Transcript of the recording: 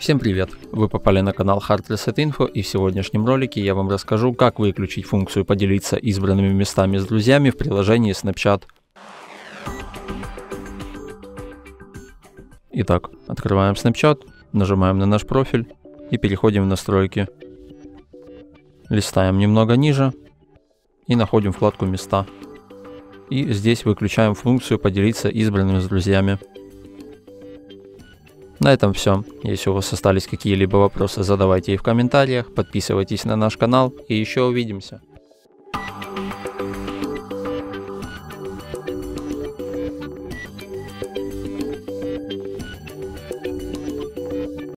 Всем привет! Вы попали на канал Hard Reset Info, и в сегодняшнем ролике я вам расскажу, как выключить функцию поделиться избранными местами с друзьями в приложении Snapchat. Итак, открываем Snapchat, нажимаем на наш профиль и переходим в настройки. Листаем немного ниже и находим вкладку «Места». И здесь выключаем функцию поделиться избранными с друзьями. На этом все. Если у вас остались какие-либо вопросы, задавайте их в комментариях, подписывайтесь на наш канал и еще увидимся.